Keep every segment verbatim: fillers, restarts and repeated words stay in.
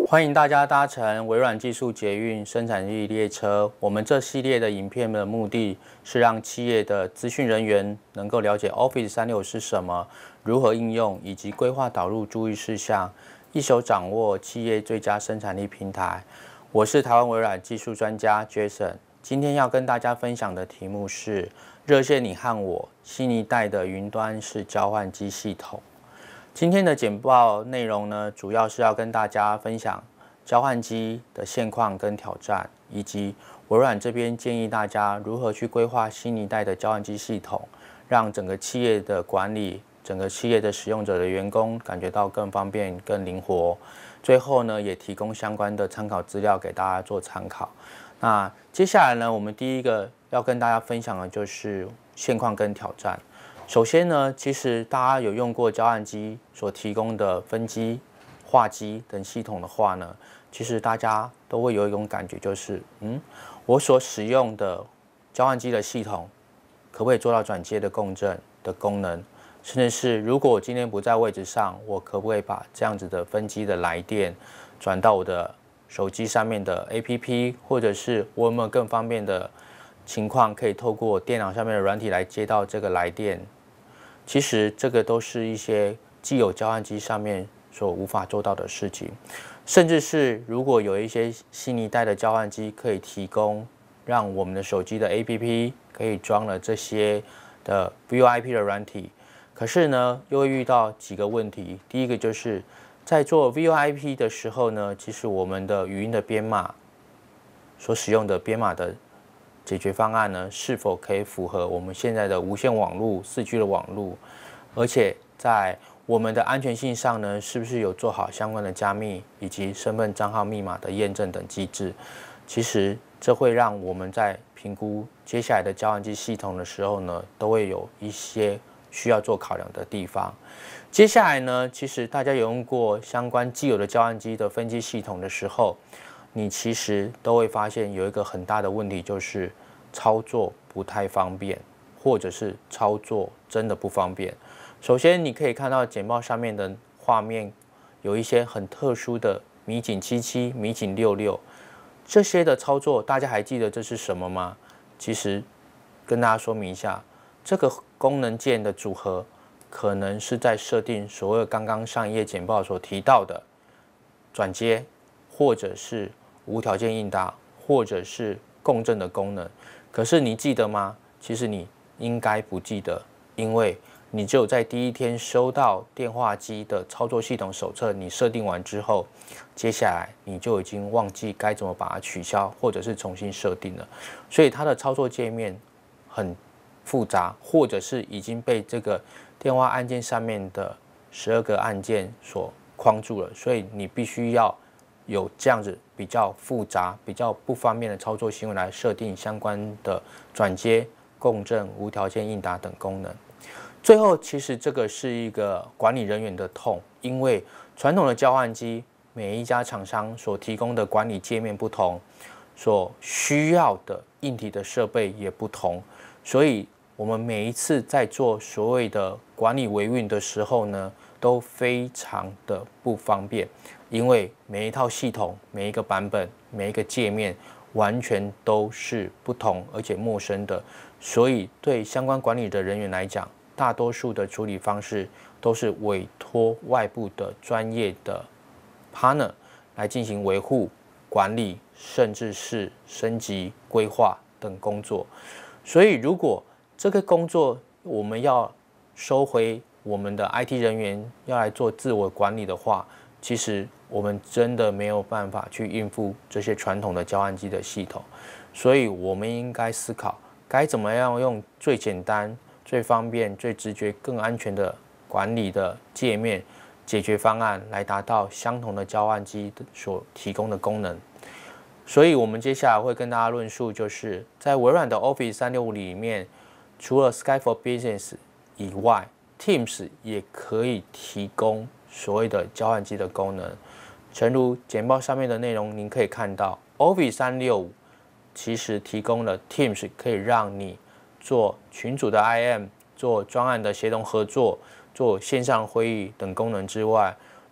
欢迎大家搭乘微软技术捷运生产力列车。我们这系列的影片的目的是让企业的资讯人员能够了解 Office 三六五是什么，如何应用，以及规划导入注意事项，一手掌握企业最佳生产力平台。我是台湾微软技术专家 Jason， 今天要跟大家分享的题目是热线你和我，新一代的云端式交换机系统。今天的简报内容呢，主要是要跟大家分享交换机的现况跟挑战，以及微软这边建议大家如何去规划新一代的交换机系统，让整个企业的管理、整个企业的使用者的员工感觉到更方便、更灵活。最后呢，也提供相关的参考资料给大家做参考。那接下来呢，我们第一个要跟大家分享的就是现况跟挑战。首先呢，其实大家有用过交换机所提供的分机、话机等系统的话呢，其实大家都会有一种感觉，就是嗯，我所使用的交换机的系统可不可以做到转接的共振的功能？甚至是如果我今天不在位置上，我可不可以把这样子的分机的来电转到我的手机上面的 A P P， 或者是我有没有更方便的情况，可以透过电脑上面的软体来接到这个来电？其实这个都是一些既有交换机上面所无法做到的事情，甚至是如果有一些新一代的交换机可以提供让我们的手机的 A P P 可以装了这些的 V O I P 的软体，可是呢又会遇到几个问题。第一个就是在做 V O I P 的时候呢，其实我们的语音的编码所使用的编码的解决方案呢，是否可以符合我们现在的无线网络、四 G 的网络？而且在我们的安全性上呢，是不是有做好相关的加密以及身份账号密码的验证等机制？其实这会让我们在评估接下来的交换机系统的时候呢，都会有一些需要做考量的地方。接下来呢，其实大家有用过相关既有的交换机的分机系统的时候，你其实都会发现有一个很大的问题，就是操作不太方便，或者是操作真的不方便。首先，你可以看到简报上面的画面有一些很特殊的米景七七、米景六六，这些的操作，大家还记得这是什么吗？其实跟大家说明一下，这个功能键的组合可能是在设定所谓刚刚上一页简报所提到的转接，或者是无条件应答，或者是共振的功能。可是你记得吗？其实你应该不记得，因为你只有在第一天收到电话机的操作系统手册，你设定完之后，接下来你就已经忘记该怎么把它取消，或者是重新设定了。所以它的操作界面很复杂，或者是已经被这个电话按键上面的十二个按键所框住了，所以你必须要有这样子比较复杂、比较不方便的操作行为来设定相关的转接、共振、无条件应答等功能。最后，其实这个是一个管理人员的痛，因为传统的交换机，每一家厂商所提供的管理界面不同，所需要的硬体的设备也不同，所以我们每一次在做所谓的管理维运的时候呢，都非常的不方便，因为每一套系统、每一个版本、每一个界面完全都是不同而且陌生的，所以对相关管理的人员来讲，大多数的处理方式都是委托外部的专业的 partner 来进行维护、管理，甚至是升级、规划等工作。所以，如果这个工作我们要收回我们的 I T 人员要来做自我管理的话，其实我们真的没有办法去应付这些传统的交换机的系统。所以，我们应该思考该怎么样用最简单、最方便、最直觉、更安全的管理的界面解决方案，来达到相同的交换机所提供的功能。所以，我们接下来会跟大家论述，就是在微软的 Office 三六五里面，除了 Skype for Business 以外 ，Teams 也可以提供所谓的交换机的功能。诚如简报上面的内容，您可以看到 Office 三六五其实提供了 Teams 可以让你做群组的 I M、做专案的协同合作、做线上会议等功能之外，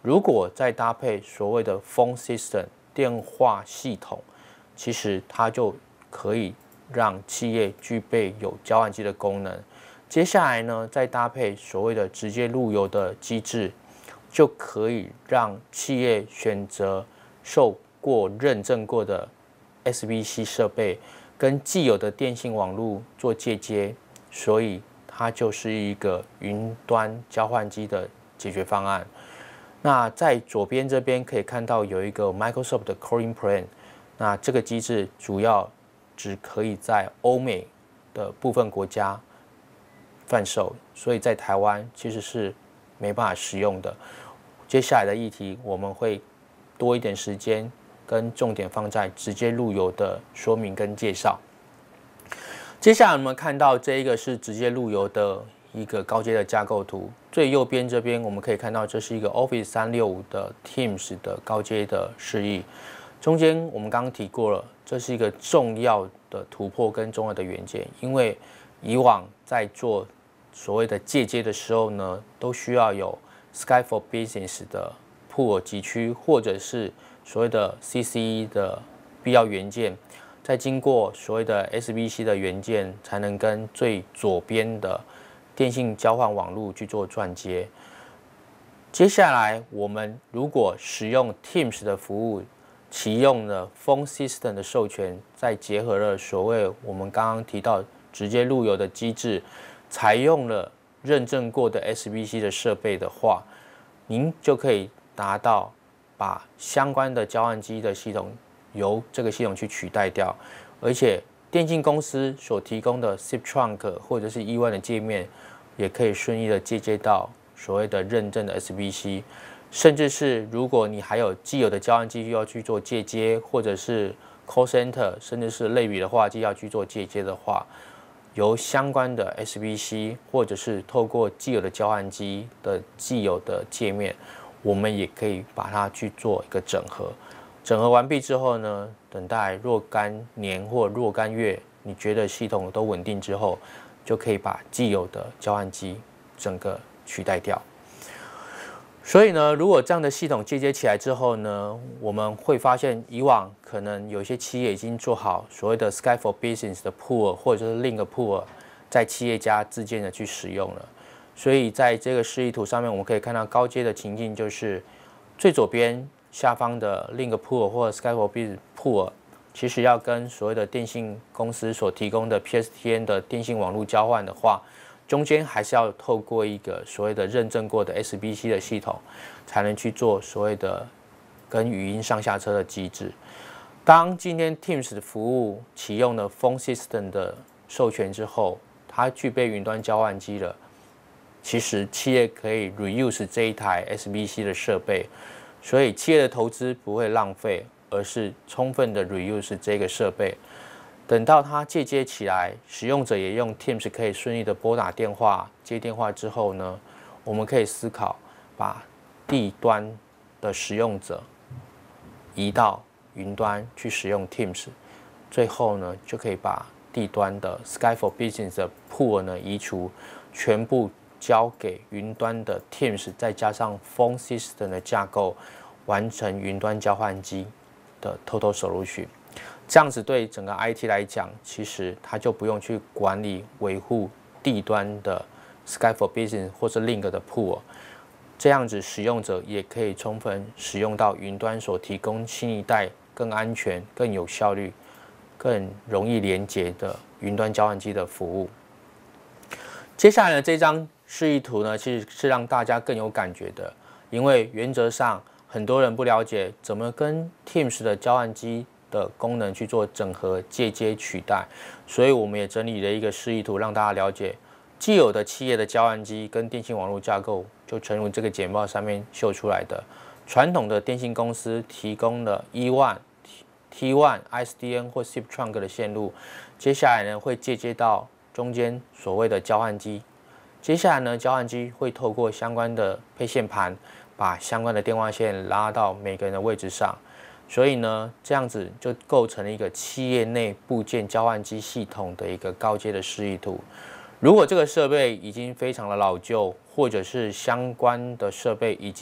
如果再搭配所谓的 phone system 电话系统，其实它就可以让企业具备有交换机的功能。接下来呢，再搭配所谓的直接路由的机制，就可以让企业选择受过认证过的 S B C 设备跟既有的电信网络做借接，所以它就是一个云端交换机的解决方案。那在左边这边可以看到有一个 Microsoft 的 Calling Plan， 那这个机制主要只可以在欧美的部分国家贩售，所以在台湾其实是没办法使用的。接下来的议题我们会多一点时间跟重点放在直接路由的说明跟介绍。接下来我们看到这一个是直接路由的一个高阶的架构图，最右边这边我们可以看到这是一个 Office 三六五的 Teams 的高阶的示意。中间我们刚刚提过了，这是一个重要的突破跟重要的元件，因为以往在做所谓的借接的时候呢，都需要有 Skype for Business 的 pool 集区，或者是所谓的 C C E 的必要元件，再经过所谓的 S B C 的元件，才能跟最左边的电信交换网络去做转接。接下来我们如果使用 Teams 的服务，启用了 Phone System 的授权，再结合了所谓我们刚刚提到直接路由的机制，采用了认证过的 S B C 的设备的话，您就可以达到把相关的交换机的系统由这个系统去取代掉，而且电信公司所提供的 S I P Trunk 或者是 E 一 的界面，也可以顺利的接接到所谓的认证的 S B C， 甚至是如果你还有既有的交换机要去做借接，或者是 Call Center， 甚至是类比的话机要去做借接的话，由相关的 S B C 或者是透过既有的交换机的既有的界面，我们也可以把它去做一个整合。整合完毕之后呢，等待若干年或若干月，你觉得系统都稳定之后，就可以把既有的交换机整个取代掉。所以呢，如果这样的系统接接起来之后呢，我们会发现以往可能有些企业已经做好所谓的 Skype for Business 的 pool 或者是 Link pool， 在企业家之间的去使用了。所以在这个示意图上面，我们可以看到高阶的情境就是最左边下方的 Link pool 或者 Skype for Business pool， 其实要跟所谓的电信公司所提供的 P S T N 的电信网络交换的话，中间还是要透过一个所谓的认证过的 S B C 的系统，才能去做所谓的跟语音上下车的机制。当今天 Teams 的服务启用了 Phone System 的授权之后，它具备云端交换机了。其实企业可以 reuse 这一台 S B C 的设备，所以企业的投资不会浪费，而是充分的 reuse 这个设备。等到它借接起来，使用者也用 Teams 可以顺利的拨打电话、接电话之后呢，我们可以思考把地端的使用者移到云端去使用 Teams， 最后呢就可以把地端的 Skype for Business 的 pool 呢移除，全部交给云端的 Teams， 再加上 Phone System 的架构，完成云端交换机的 Total Solution。这样子对整个 I T 来讲，其实它就不用去管理维护地端的 Skype for Business 或是 Link 的 pool， 这样子使用者也可以充分使用到云端所提供新一代更安全、更有效率、更容易连结的云端交换机的服务。接下来的这张示意图呢，其实是让大家更有感觉的，因为原则上很多人不了解怎么跟 Teams 的交换机的功能去做整合、借接、取代，所以我们也整理了一个示意图，让大家了解既有的企业的交换机跟电信网络架构，就诚如这个简报上面秀出来的。传统的电信公司提供了 E 一、T 一、S D N 或 S I P Trunk 的线路，接下来呢会借接到中间所谓的交换机，接下来呢交换机会透过相关的配线盘，把相关的电话线拉到每个人的位置上。所以呢，这样子就构成了一个企业内部件交换机系统的一个高阶的示意图。如果这个设备已经非常的老旧，或者是相关的设备已经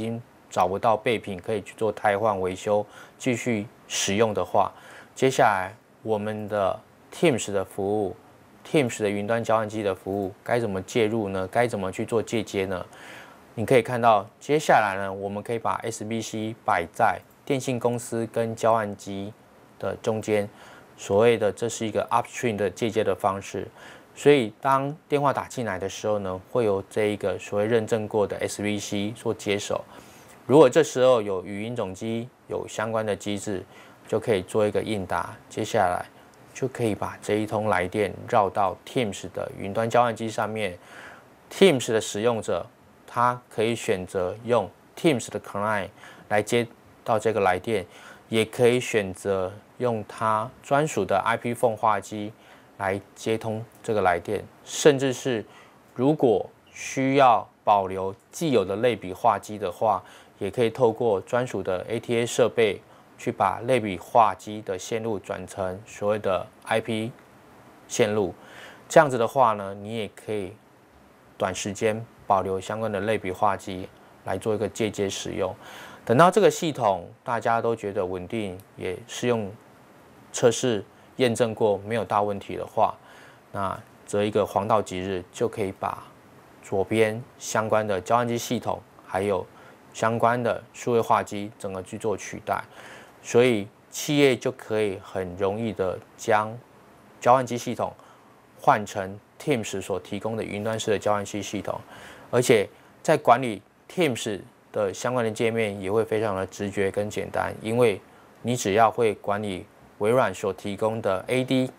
找不到备品可以去做汰换维修，继续使用的话，接下来我们的 Teams 的服务 ，Teams 的云端交换机的服务该怎么介入呢？该怎么去做借接呢？你可以看到，接下来呢，我们可以把 S B C 摆在电信公司跟交换机的中间，所谓的这是一个 upstream 的借接的方式。所以当电话打进来的时候呢，会有这一个所谓认证过的 S B C 做接手。如果这时候有语音总机有相关的机制，就可以做一个应答。接下来就可以把这一通来电绕到 Teams 的云端交换机上面。Teams 的使用者，他可以选择用 Teams 的 Client 来接到这个来电，也可以选择用他专属的 I P 奉话机来接通这个来电，甚至是如果需要保留既有的类比话机的话，也可以透过专属的 A T A 设备去把类比话机的线路转成所谓的 I P 线路。这样子的话呢，你也可以短时间保留相关的类比话机来做一个借接使用。等到这个系统大家都觉得稳定，也试用测试验证过没有大问题的话，那择一个黄道吉日就可以把左边相关的交换机系统还有相关的数位话机整个去做取代，所以企业就可以很容易的将交换机系统换成 Teams 所提供的云端式的交换机系统，而且在管理 Teams 的相关的界面也会非常的直觉跟简单，因为你只要会管理微软所提供的 A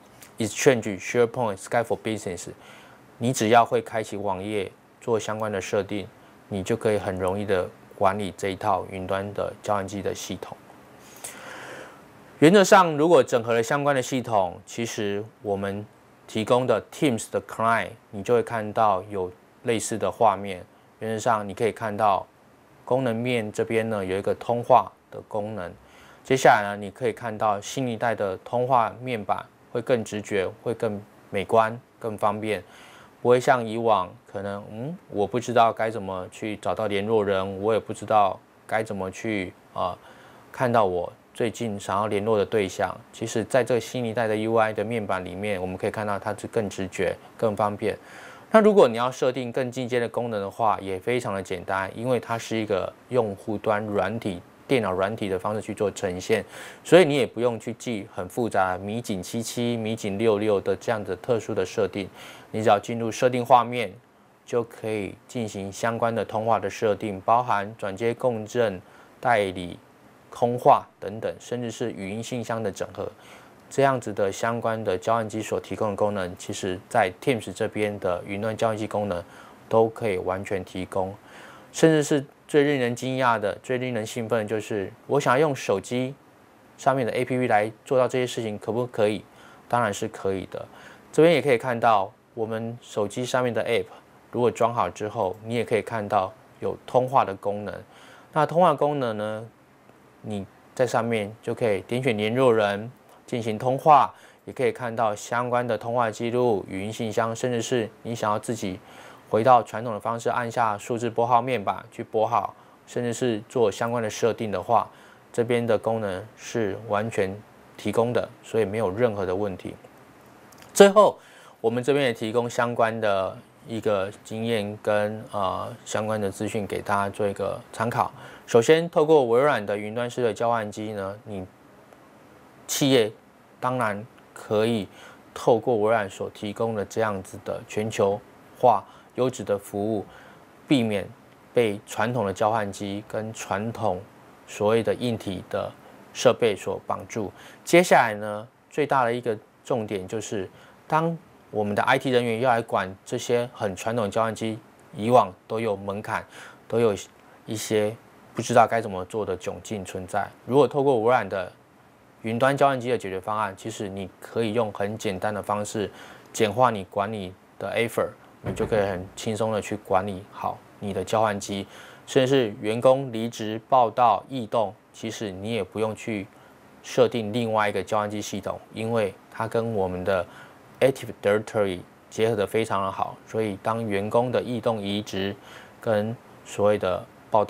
D、Exchange、SharePoint、Skype for Business， 你只要会开启网页做相关的设定，你就可以很容易的管理这一套云端的交换机的系统。原则上，如果整合了相关的系统，其实我们提供的 Teams 的 Client， 你就会看到有类似的画面。原则上，你可以看到功能面这边呢有一个通话的功能。接下来呢，你可以看到新一代的通话面板会更直觉，会更美观，更方便，不会像以往可能嗯我不知道该怎么去找到联络人，我也不知道该怎么去啊、呃、看到我最近想要联络的对象。其实在这个新一代的 U I 的面板里面，我们可以看到它是更直觉、更方便。那如果你要设定更进阶的功能的话，也非常的简单，因为它是一个用户端软体、电脑软体的方式去做呈现，所以你也不用去记很复杂米井七七、米井六六的这样的特殊的设定，你只要进入设定画面，就可以进行相关的通话的设定，包含转接共振、代理通话等等，甚至是语音信箱的整合。这样子的相关的交换机所提供的功能，其实在 Teams 这边的云端交换机功能都可以完全提供，甚至是最令人惊讶的、最令人兴奋的就是，我想要用手机上面的 A P P 来做到这些事情，可不可以？当然是可以的。这边也可以看到，我们手机上面的 App 如果装好之后，你也可以看到有通话的功能。那通话功能呢，你在上面就可以点选联络人进行通话，也可以看到相关的通话记录、语音信箱，甚至是你想要自己回到传统的方式，按下数字拨号面板去拨号，甚至是做相关的设定的话，这边的功能是完全提供的，所以没有任何的问题。最后，我们这边也提供相关的一个经验跟呃相关的资讯给大家做一个参考。首先，透过微软的云端式的交换机呢，你企业当然可以透过微软所提供的这样子的全球化优质的服务，避免被传统的交换机跟传统所谓的硬体的设备所绑住。接下来呢，最大的一个重点就是，当我们的 I T 人员要来管这些很传统的交换机，以往都有门槛，都有一些不知道该怎么做的窘境存在。如果透过微软的云端交换机的解决方案，其实你可以用很简单的方式简化你管理的 effort， 你就可以很轻松的去管理好你的交换机，甚至是员工离职、报到、异动，其实你也不用去设定另外一个交换机系统，因为它跟我们的 Active Directory 结合的非常的好，所以当员工的异动、移植跟所谓的报到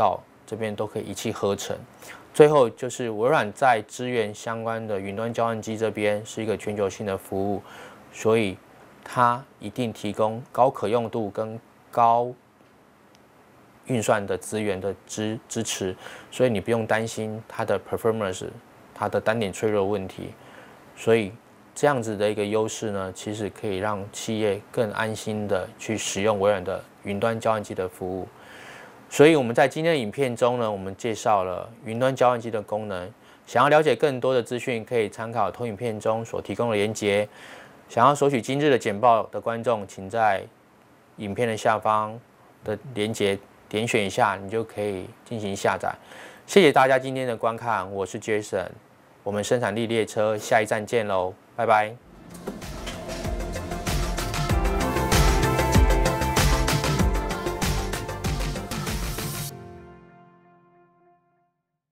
这边都可以一气呵成。最后就是微软在支援相关的云端交换机这边是一个全球性的服务，所以它一定提供高可用度跟高运算的资源的支支持，所以你不用担心它的 performance、它的单点脆弱问题。所以这样子的一个优势呢，其实可以让企业更安心的去使用微软的云端交换机的服务。所以我们在今天的影片中呢，我们介绍了云端交换机的功能。想要了解更多的资讯，可以参考投影片中所提供的连结。想要索取今日的简报的观众，请在影片的下方的连结点选一下，你就可以进行下载。谢谢大家今天的观看，我是 Jason， 我们生产力列车下一站见喽，拜拜。